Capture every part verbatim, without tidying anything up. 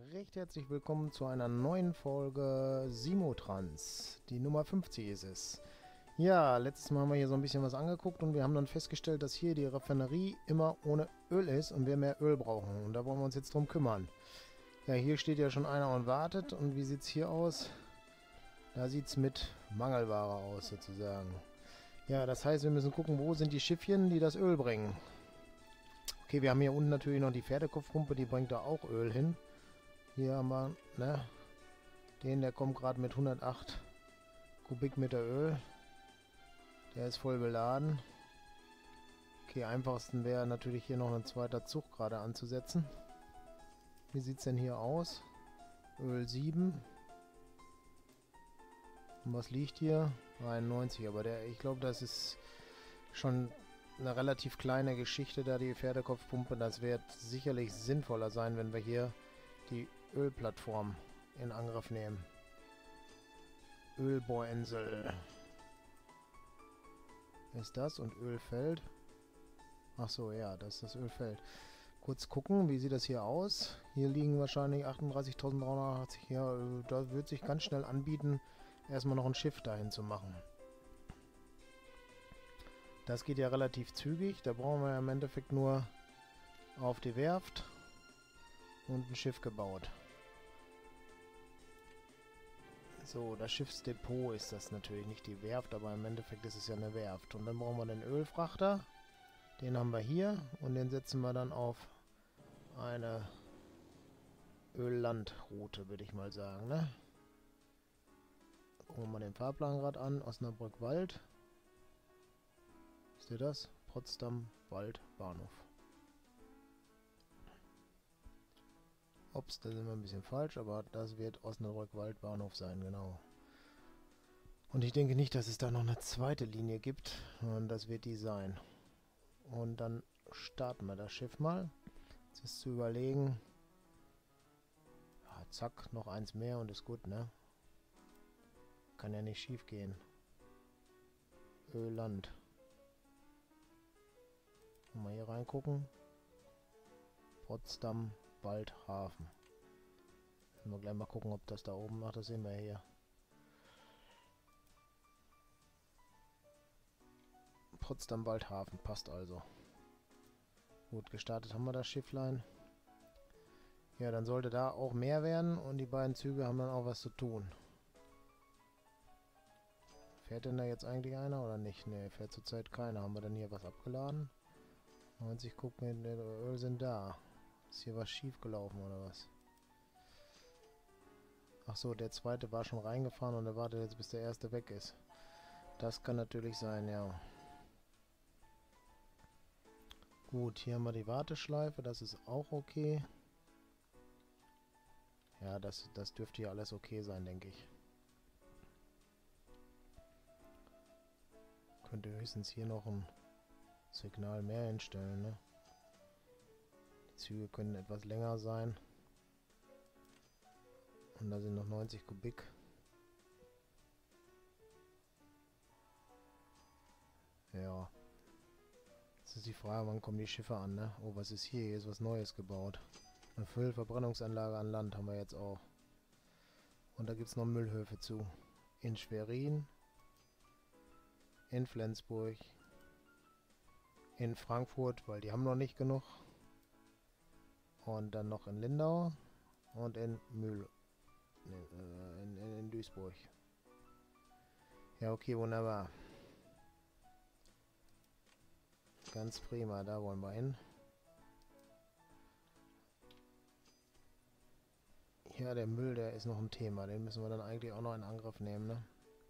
Recht herzlich willkommen zu einer neuen Folge Simotrans. Die Nummer fünfzig ist es. Ja, letztes Mal haben wir hier so ein bisschen was angeguckt und wir haben dann festgestellt, dass hier die Raffinerie immer ohne Öl ist und wir mehr Öl brauchen. Und da wollen wir uns jetzt drum kümmern. Ja, hier steht ja schon einer und wartet. Und wie sieht es hier aus? Da sieht es mit Mangelware aus, sozusagen. Ja, das heißt, wir müssen gucken, wo sind die Schiffchen, die das Öl bringen. Okay, wir haben hier unten natürlich noch die Pferdekopfpumpe, die bringt da auch Öl hin. Hier haben wir, ne, den, der kommt gerade mit hundertacht Kubikmeter Öl. Der ist voll beladen. Okay, einfachsten wäre natürlich hier noch ein zweiter Zug gerade anzusetzen. Wie sieht es denn hier aus? Öl sieben. Und was liegt hier? dreiundneunzig, aber der, ich glaube, das ist schon eine relativ kleine Geschichte, da die Pferdekopfpumpe. Das wird sicherlich sinnvoller sein, wenn wir hier die Ölplattform in Angriff nehmen. Ölbohrinsel ist das und Ölfeld. Ach so, ja, das ist das Ölfeld. Kurz gucken, wie sieht das hier aus? Hier liegen wahrscheinlich achtunddreißigtausenddreihundertachtzig. Ja, da wird sich ganz schnell anbieten, erstmal noch ein Schiff dahin zu machen. Das geht ja relativ zügig. Da brauchen wir ja im Endeffekt nur auf die Werft und ein Schiff gebaut. So, das Schiffsdepot ist das natürlich, nicht die Werft, aber im Endeffekt ist es ja eine Werft. Und dann brauchen wir den Ölfrachter. Den haben wir hier und den setzen wir dann auf eine Öllandroute, würde ich mal sagen, ne? Gucken wir mal den Fahrplan gerade an. Osnabrück-Wald. Ist ihr das? Potsdam-Wald-Bahnhof. Ups, da sind wir ein bisschen falsch, aber das wird Osnabrück-Wald-Bahnhof sein, genau. Und ich denke nicht, dass es da noch eine zweite Linie gibt. Und das wird die sein. Und dann starten wir das Schiff mal. Jetzt ist zu überlegen. Ja, zack, noch eins mehr und ist gut, ne? Kann ja nicht schief gehen. Ölland. Mal hier reingucken. Potsdam, Waldhafen. Müssen wir gleich mal gucken, ob das da oben macht. Das sehen wir hier. Potsdam, Waldhafen. Passt also. Gut, gestartet haben wir das Schifflein. Ja, dann sollte da auch mehr werden und die beiden Züge haben dann auch was zu tun. Fährt denn da jetzt eigentlich einer oder nicht? Ne, fährt zurzeit keiner. Haben wir denn hier was abgeladen? neunzig Kubikmeter Öl sind da. Ist hier was schief gelaufen oder was? Ach so, der zweite war schon reingefahren und er wartet jetzt, bis der erste weg ist. Das kann natürlich sein, ja. Gut, hier haben wir die Warteschleife, das ist auch okay. Ja, das, das dürfte hier alles okay sein, denke ich. Könnte höchstens hier noch ein Signal mehr hinstellen, ne? Die Züge können etwas länger sein. Und da sind noch neunzig Kubik. Ja. Jetzt ist die Frage, wann kommen die Schiffe an, ne? Oh, was ist hier? Hier ist was Neues gebaut. Eine Füllverbrennungsanlage an Land haben wir jetzt auch. Und da gibt es noch Müllhöfe zu. In Schwerin. In Flensburg. In Frankfurt, weil die haben noch nicht genug. Und dann noch in Lindau. Und in Mühl. Ne, äh, in, in, in Duisburg. Ja, okay, wunderbar. Ganz prima, da wollen wir hin. Ja, der Müll, der ist noch ein Thema. Den müssen wir dann eigentlich auch noch in Angriff nehmen, ne?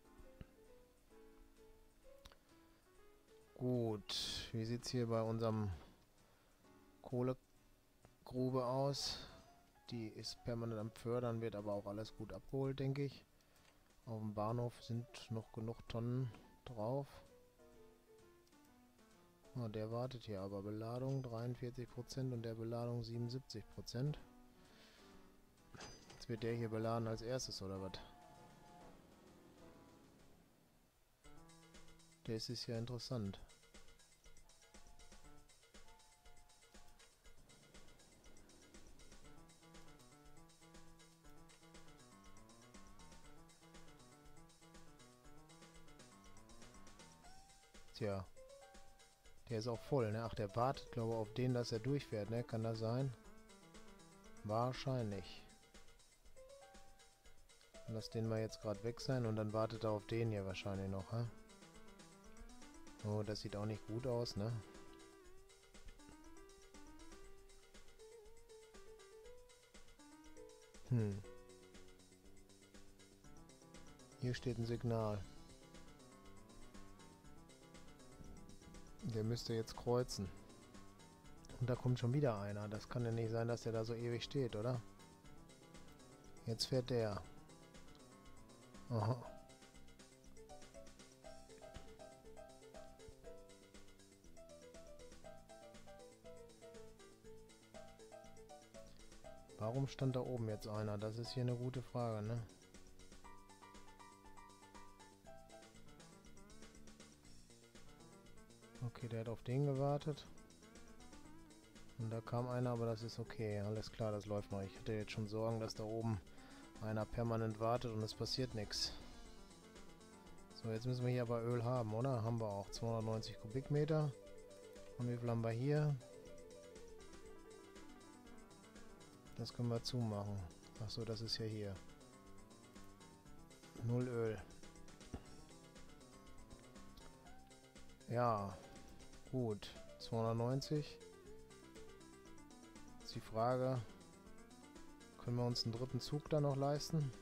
Gut, wie sieht es hier bei unserem Kohlegrube aus? Die ist permanent am Fördern, wird aber auch alles gut abgeholt, denke ich. Auf dem Bahnhof sind noch genug Tonnen drauf. Oh, der wartet hier aber. Beladung dreiundvierzig Prozent und der Beladung siebenundsiebzig Prozent. Jetzt wird der hier beladen als erstes, oder was? Das ist ja interessant. Tja. Der ist auch voll, ne? Ach, der wartet, glaube ich, auf den, dass er durchfährt, ne? Kann das sein? Wahrscheinlich. Lass den mal jetzt gerade weg sein und dann wartet er auf den hier wahrscheinlich noch, hä? Oh, das sieht auch nicht gut aus, ne? Hm. Hier steht ein Signal. Der müsste jetzt kreuzen. Und da kommt schon wieder einer. Das kann ja nicht sein, dass der da so ewig steht, oder? Jetzt fährt der. Aha. Warum stand da oben jetzt einer? Das ist hier eine gute Frage, ne? Okay, der hat auf den gewartet. Und da kam einer, aber das ist okay. Alles klar, das läuft noch. Ich hatte jetzt schon Sorgen, dass da oben einer permanent wartet und es passiert nichts. So, jetzt müssen wir hier aber Öl haben, oder? Haben wir auch. zweihundertneunzig Kubikmeter. Und wie viel haben wir hier? Das können wir zumachen. Achso, das ist ja hier. Null Öl. Ja, gut. zweihundertneunzig. Jetzt die Frage, können wir uns einen dritten Zug da noch leisten?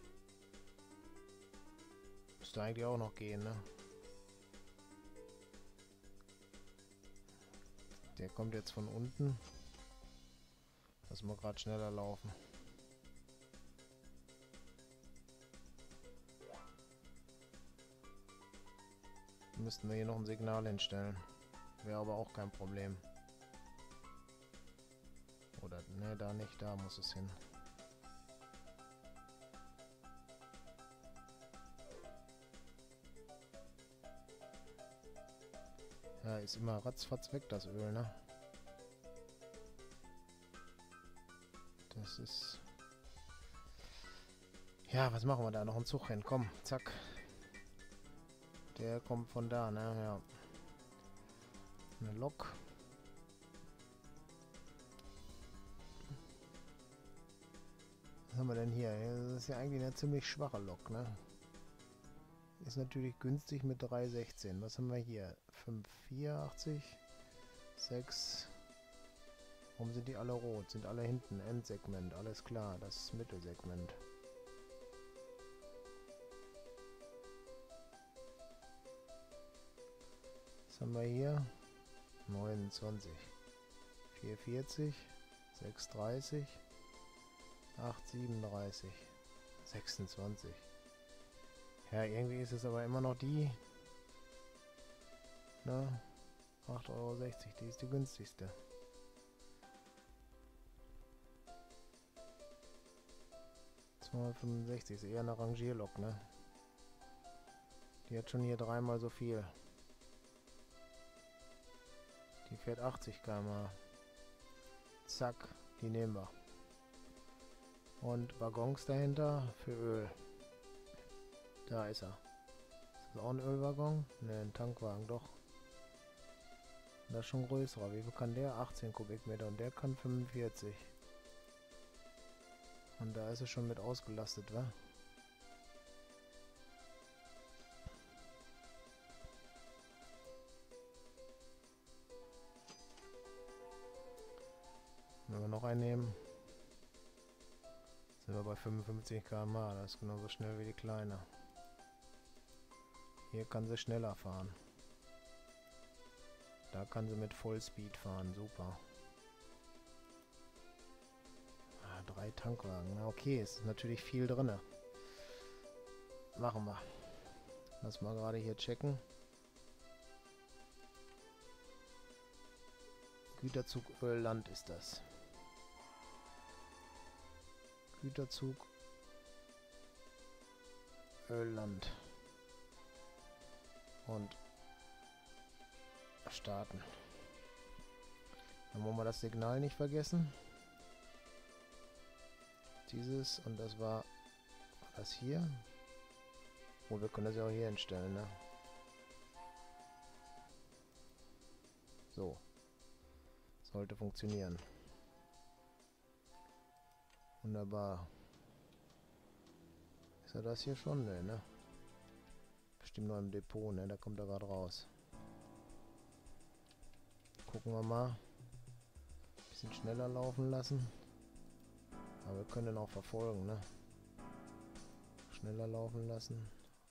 Müsste eigentlich auch noch gehen, ne? Der kommt jetzt von unten. Lassen wir gerade schneller laufen. Müssten wir hier noch ein Signal hinstellen. Wäre aber auch kein Problem. Oder, ne, da nicht, da muss es hin. Ja, ist immer ratzfatz weg, das Öl, ne? Das ist... Ja, was machen wir da? Noch einen Zug hin. Komm, zack. Der kommt von da, ne? Ja. Eine Lok. Was haben wir denn hier? Das ist ja eigentlich eine ziemlich schwache Lok, ne? Ist natürlich günstig mit drei Komma sechzehn. Was haben wir hier? fünf Komma vierundachtzig. sechs. Warum sind die alle rot? Sind alle hinten. Endsegment. Alles klar. Das ist Mittelsegment. Was haben wir hier? neunundzwanzig. vierundvierzig. sechshundertdreißig. achthundertsiebenunddreißig. sechsundzwanzig. Ja, irgendwie ist es aber immer noch die, ne, acht Euro sechzig, die ist die günstigste. zweihundertfünfundsechzig ist eher eine Rangierlok, ne? Die hat schon hier dreimal so viel. Die fährt achtzig Kilometer pro Stunde. Zack, die nehmen wir. Und Waggons dahinter für Öl. Da ist er. Ist das auch ein Ölwaggon? Ne, ein Tankwagen, doch. Das ist schon größerer. Wie viel kann der? achtzehn Kubikmeter und der kann fünfundvierzig. Und da ist es schon mit ausgelastet, wa? Wenn wir noch einen nehmen, sind wir bei fünfundfünfzig Kilometer pro Stunde. Das ist genauso schnell wie die kleine. Hier kann sie schneller fahren. Da kann sie mit Vollspeed fahren. Super. Ah, drei Tankwagen. Na okay, es ist natürlich viel drin. Machen wir. Lass mal gerade hier checken. Güterzug Ölland ist das. Güterzug Ölland. Und starten. Dann wollen wir das Signal nicht vergessen. Dieses und das war das hier. Oh, wir können das ja auch hier hinstellen, ne? Sollte funktionieren. Wunderbar. Ist er das hier schon? Ne, ne? Bestimmt noch im Depot, ne? Da kommt er gerade raus. Gucken wir mal. Bisschen schneller laufen lassen. Aber wir können ihn auch verfolgen, ne? Schneller laufen lassen.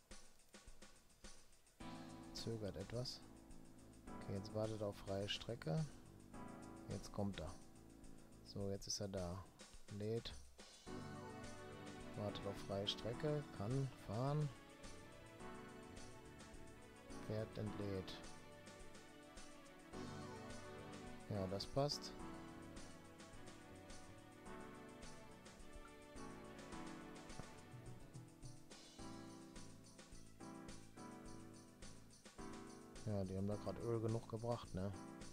Zögert etwas. Okay, jetzt wartet er auf freie Strecke. Jetzt kommt er. So, jetzt ist er da. Lädt. Wartet auf freie Strecke. Kann fahren. Fährt, entlädt. Ja, das passt. Ja, die haben da gerade Öl genug gebracht, ne?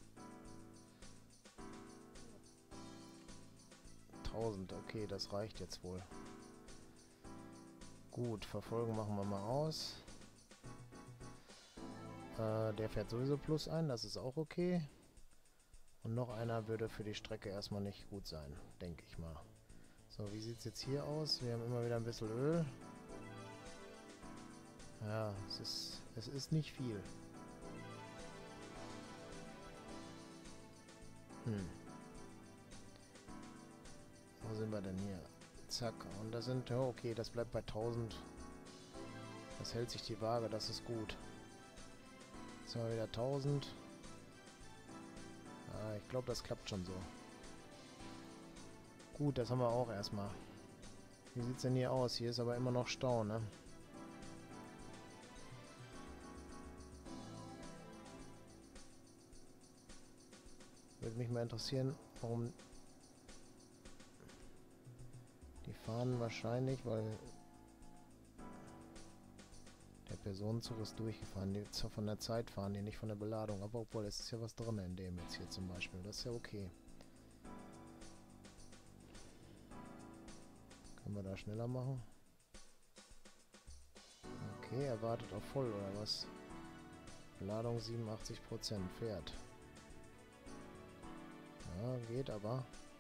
tausend, okay, das reicht jetzt wohl. Gut, verfolgen machen wir mal aus. Äh, der fährt sowieso plus ein, das ist auch okay. Und noch einer würde für die Strecke erstmal nicht gut sein, denke ich mal. So, wie sieht es jetzt hier aus? Wir haben immer wieder ein bisschen Öl. Ja, es ist, es ist nicht viel. Hm. Wo sind wir denn hier? Zack. Und da sind, ja okay, das bleibt bei tausend. Das hält sich die Waage, das ist gut. Jetzt haben wir wieder tausend. Ah, ich glaube, das klappt schon so. Gut, das haben wir auch erstmal. Wie sieht es denn hier aus? Hier ist aber immer noch Stau, ne? Würde mich mal interessieren, warum... Die fahren wahrscheinlich, weil... Der Personenzug ist durchgefahren. Die von der Zeit fahren die, nicht von der Beladung. Aber obwohl, es ist ja was drin in dem jetzt hier zum Beispiel. Das ist ja okay. Können wir da schneller machen? Okay, er wartet auf voll, oder was? Beladung siebenundachtzig Prozent, fährt. Ja, geht aber.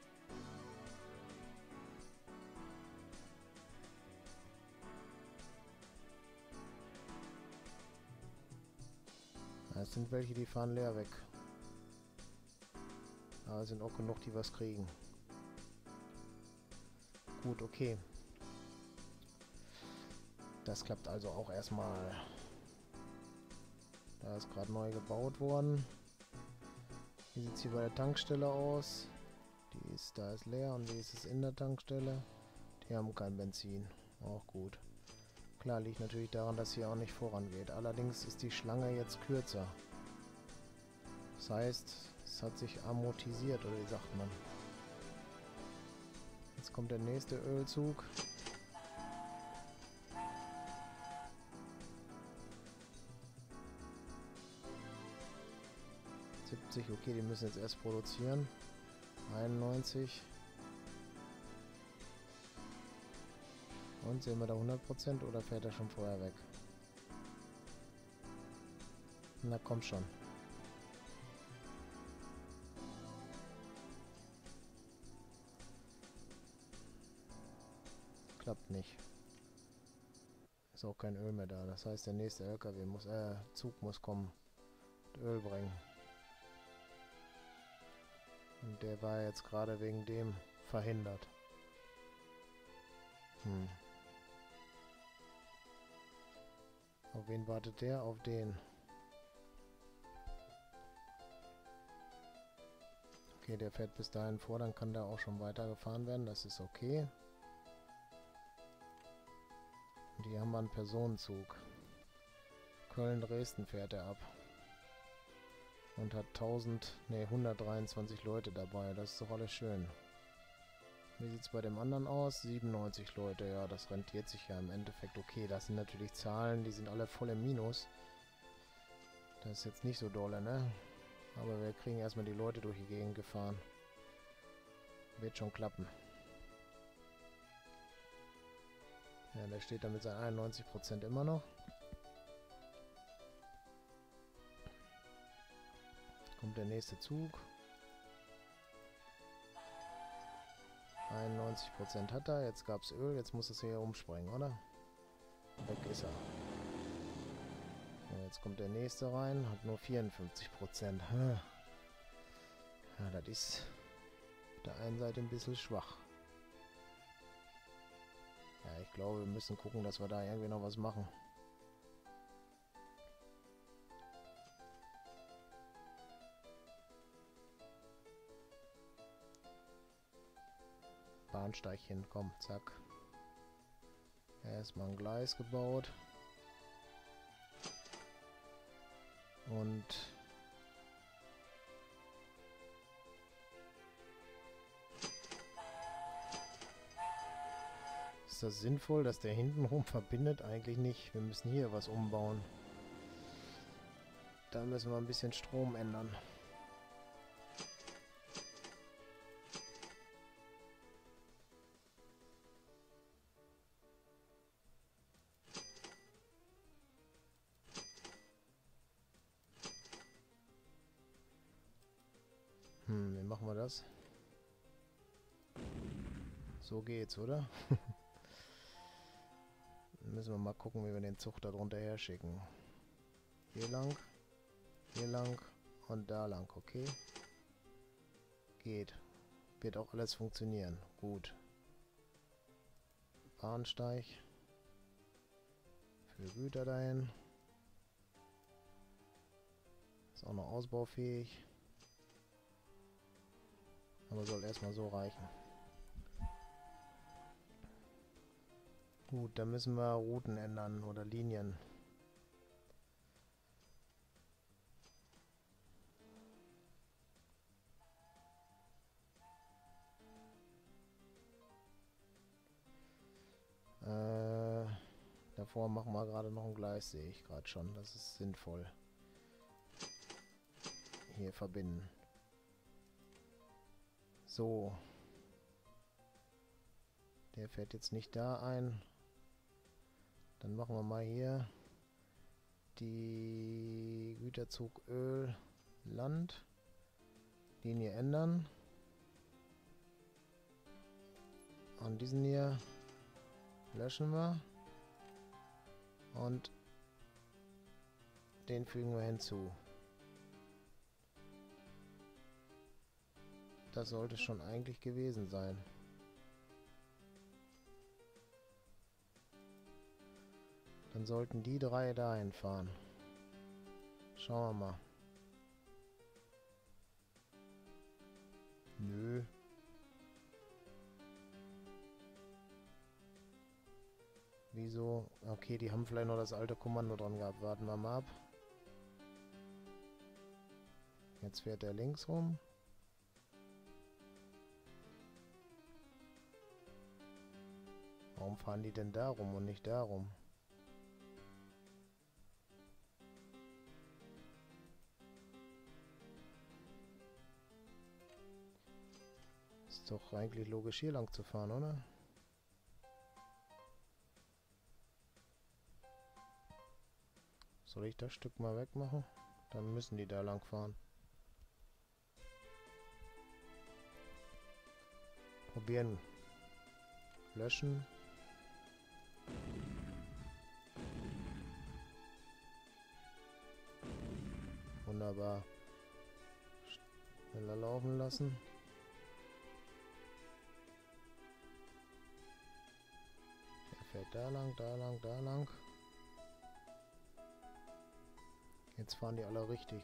Ja, es sind welche, die fahren leer weg. Aber es sind auch genug, die was kriegen. Gut, okay. Das klappt also auch erstmal. Da ist gerade neu gebaut worden. Wie sieht es hier bei der Tankstelle aus? Die ist, da ist leer und wie ist es in der Tankstelle? Die haben kein Benzin. Auch gut. Klar, liegt natürlich daran, dass hier auch nicht vorangeht. Allerdings ist die Schlange jetzt kürzer. Das heißt, es hat sich amortisiert, oder wie sagt man? Jetzt kommt der nächste Ölzug. siebzig, okay, die müssen jetzt erst produzieren. einundneunzig. Und sehen wir da hundert Prozent oder fährt er schon vorher weg? Na komm schon. Klappt nicht. Ist auch kein Öl mehr da. Das heißt, der nächste L K W muss, äh, Zug muss kommen und Öl bringen. Und der war jetzt gerade wegen dem verhindert. Hm. Auf wen wartet der? Auf den. Okay, der fährt bis dahin vor, dann kann der auch schon weitergefahren werden. Das ist okay. Und hier haben wir einen Personenzug. Köln-Dresden fährt er ab. Und hat tausend, ne, hundertdreiundzwanzig Leute dabei. Das ist doch alles schön. Wie sieht es bei dem anderen aus? siebenundneunzig Leute. Ja, das rentiert sich ja im Endeffekt okay. Das sind natürlich Zahlen, die sind alle voll im Minus. Das ist jetzt nicht so dolle, ne? Aber wir kriegen erstmal die Leute durch die Gegend gefahren. Wird schon klappen. Ja, der steht da mit seinen einundneunzig Prozent immer noch. Kommt der nächste Zug. neunzig Prozent hat er. Jetzt gab es Öl. Jetzt muss es hier umspringen, oder? Weg ist er. So, jetzt kommt der nächste rein. Hat nur vierundfünfzig Prozent. Ja, das ist auf der einen Seite ein bisschen schwach. Ja, ich glaube, wir müssen gucken, dass wir da irgendwie noch was machen. Bahnsteig hin, komm, zack. Erstmal ein Gleis gebaut. Und ist das sinnvoll, dass der hintenrum verbindet? Eigentlich nicht. Wir müssen hier was umbauen. Da müssen wir ein bisschen Strom ändern. Hm, wie machen wir das? So geht's, oder? Dann müssen wir mal gucken, wie wir den Zug da drunter her schicken. Hier lang, hier lang und da lang, okay? Geht. Wird auch alles funktionieren. Gut. Bahnsteig. Für Güter dahin. Ist auch noch ausbaufähig. Aber soll erstmal so reichen. Gut, dann müssen wir Routen ändern oder Linien. Äh, davor machen wir gerade noch ein Gleis, sehe ich gerade schon. Das ist sinnvoll. Hier verbinden. So. Der fährt jetzt nicht da ein. Dann machen wir mal hier die Güterzug Öl Land. Linie ändern. Und diesen hier löschen wir. Und den fügen wir hinzu. Das sollte schon eigentlich gewesen sein. Dann sollten die drei dahin fahren. Schauen wir mal. Nö. Wieso? Okay, die haben vielleicht noch das alte Kommando dran gehabt. Warten wir mal ab. Jetzt fährt er links rum. Warum fahren die denn da rum und nicht da rum? Ist doch eigentlich logisch, hier lang zu fahren, oder? Soll ich das Stück mal wegmachen? Dann müssen die da lang fahren. Probieren. Löschen. Wunderbar. Schneller laufen lassen. Er fährt da lang, da lang, da lang. Jetzt fahren die alle richtig.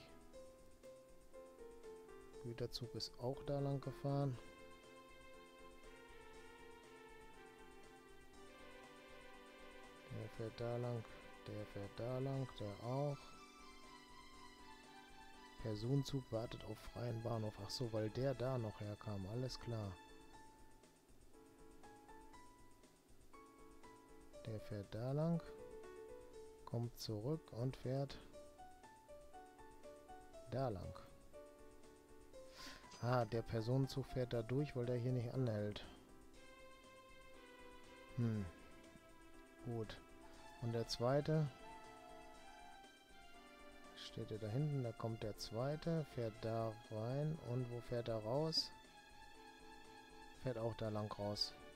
Güterzug ist auch da lang gefahren. Der fährt da lang, der fährt da lang, der auch. Personenzug wartet auf freien Bahnhof. Ach so, weil der da noch herkam. Alles klar. Der fährt da lang. Kommt zurück und fährt da lang. Ah, der Personenzug fährt da durch, weil der hier nicht anhält. Hm. Gut. Und der zweite... Steht er da hinten, da kommt der zweite, fährt da rein und wo fährt er raus? Fährt auch da lang raus.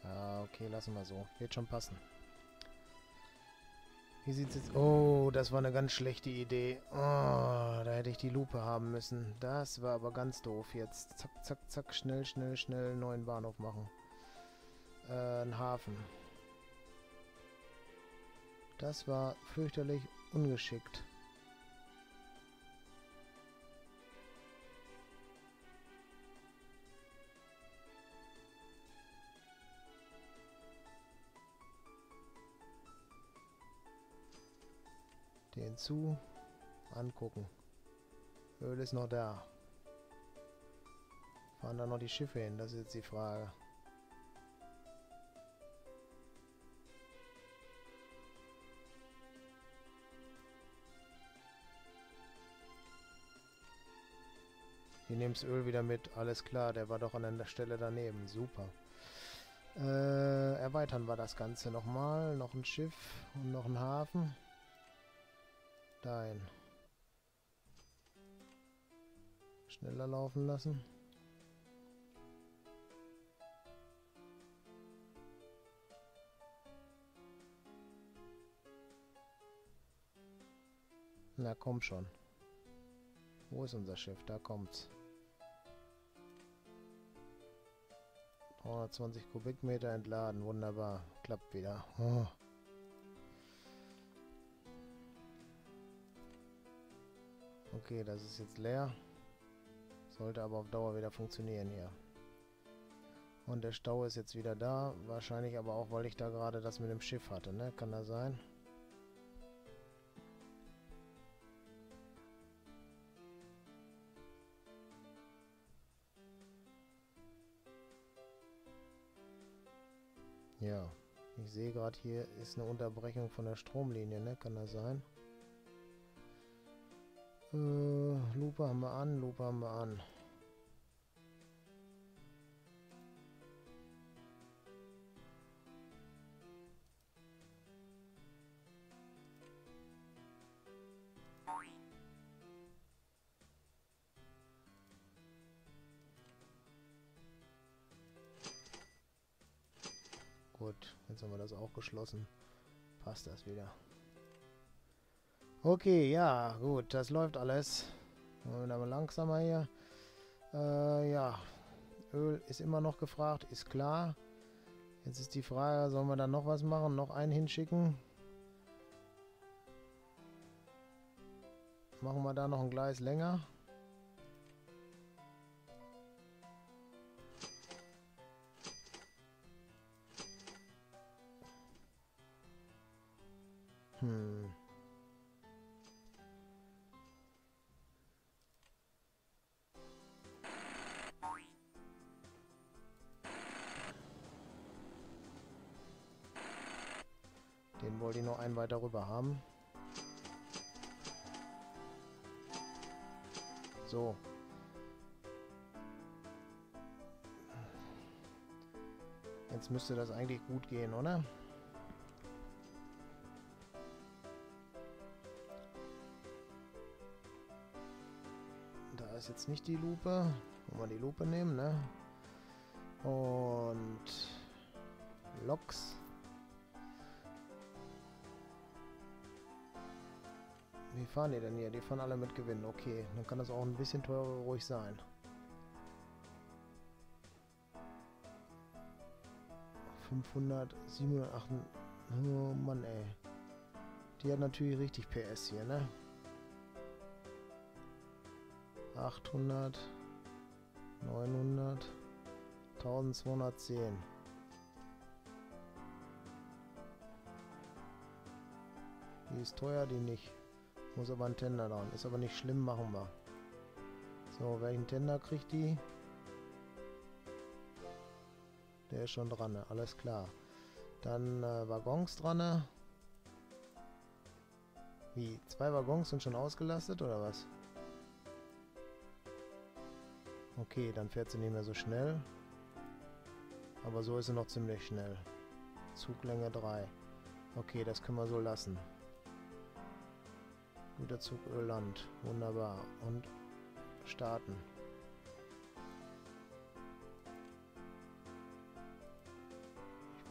Ja, okay, lassen wir so. Wird schon passen. Wie sieht's jetzt... Oh, das war eine ganz schlechte Idee. Oh, da hätte ich die Lupe haben müssen. Das war aber ganz doof jetzt. Zack, zack, zack. Schnell, schnell, schnell einen neuen Bahnhof machen. Äh, einen Hafen. Das war fürchterlich ungeschickt. Den zu. Angucken. Öl ist noch da. Fahren da noch die Schiffe hin? Das ist jetzt die Frage. Die nehmen das Öl wieder mit. Alles klar, der war doch an der Stelle daneben. Super. Äh, erweitern wir das Ganze nochmal. Noch ein Schiff und noch ein Hafen. Dahin. Schneller laufen lassen. Na komm schon. Wo ist unser Schiff? Da kommt's. dreihundertzwanzig Kubikmeter entladen. Wunderbar. Klappt wieder. Oh. Okay, das ist jetzt leer. Sollte aber auf Dauer wieder funktionieren hier. Und der Stau ist jetzt wieder da. Wahrscheinlich aber auch, weil ich da gerade das mit dem Schiff hatte, ne? Kann das sein? Ja. Ich sehe gerade, hier ist eine Unterbrechung von der Stromlinie, ne? Kann das sein? Äh, Lupe haben wir an, Lupe haben wir an. Gut, jetzt haben wir das auch geschlossen. Passt das wieder. Okay, ja, gut, das läuft alles. Machen wir mal langsamer hier. Äh, ja, Öl ist immer noch gefragt, ist klar. Jetzt ist die Frage, sollen wir da noch was machen? Noch einen hinschicken? Machen wir da noch ein Gleis länger? Hm. Den wollte ich noch einen weiter rüber haben. So. Jetzt müsste das eigentlich gut gehen, oder? Da ist jetzt nicht die Lupe. Wollen wir die Lupe nehmen, ne? Und Loks. Wie fahren die denn hier? Die fahren alle mit Gewinn. Okay, dann kann das auch ein bisschen teurer ruhig sein. fünfhundert, siebenhundert, achthundert. Oh Mann, ey. Die hat natürlich richtig P S hier, ne? achthundert, neunhundert, eintausendzweihundertzehn. Die ist teuer, die nicht. Muss aber ein Tender dran. Ist aber nicht schlimm, machen wir. So, welchen Tender kriegt die? Der ist schon dran, ne? Alles klar. Dann äh, Waggons dran. Ne? Wie? Zwei Waggons sind schon ausgelastet oder was? Okay, dann fährt sie nicht mehr so schnell. Aber so ist sie noch ziemlich schnell. Zuglänge drei. Okay, das können wir so lassen. Güterzug Irland. Wunderbar. Und starten.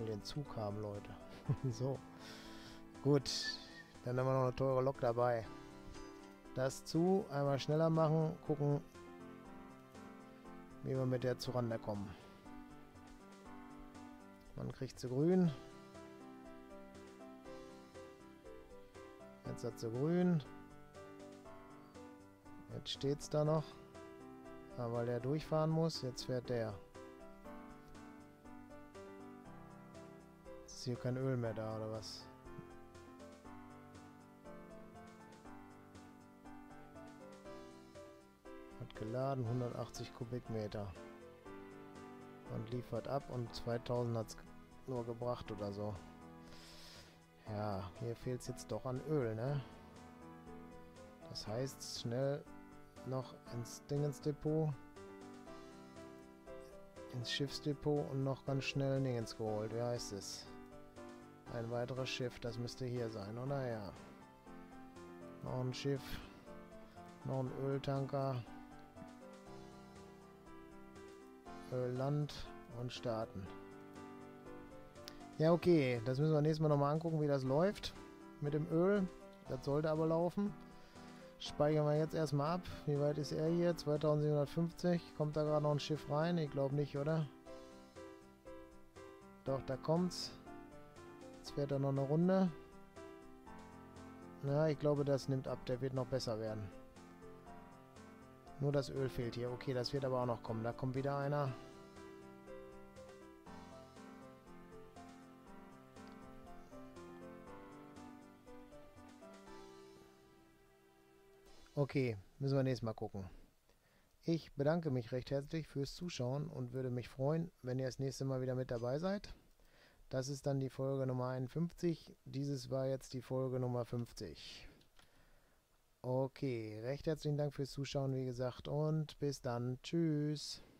will den Zug haben, Leute. So. Gut. Dann haben wir noch eine teure Lok dabei. Das zu, einmal schneller machen, gucken, wie wir mit der zurande kommen. Man kriegt sie grün. Jetzt hat sie grün. Jetzt steht es da noch. Aber weil der durchfahren muss, jetzt fährt der. Ist hier kein Öl mehr da, oder was? Hat geladen, hundertachtzig Kubikmeter. Und liefert ab und zweitausend hat es nur gebracht oder so. Ja, hier fehlt es jetzt doch an Öl, ne? Das heißt, schnell noch ins Dingensdepot, ins Schiffsdepot und noch ganz schnell ein Dingens geholt. Wie heißt es? Ein weiteres Schiff, das müsste hier sein, oder? Ja. Noch ein Schiff, noch ein Öltanker, Ölland und starten. Ja, okay, das müssen wir nächstes Mal nochmal angucken, wie das läuft mit dem Öl. Das sollte aber laufen. Speichern wir jetzt erstmal ab. Wie weit ist er hier? zweitausendsiebenhundertfünfzig. Kommt da gerade noch ein Schiff rein? Ich glaube nicht, oder? Doch, da kommt's. Jetzt fährt er noch eine Runde. Na, ich glaube, das nimmt ab. Der wird noch besser werden. Nur das Öl fehlt hier. Okay, das wird aber auch noch kommen. Da kommt wieder einer. Okay, müssen wir nächstes Mal gucken. Ich bedanke mich recht herzlich fürs Zuschauen und würde mich freuen, wenn ihr das nächste Mal wieder mit dabei seid. Das ist dann die Folge Nummer einundfünfzig. Dieses war jetzt die Folge Nummer fünfzig. Okay, recht herzlichen Dank fürs Zuschauen, wie gesagt, und bis dann. Tschüss.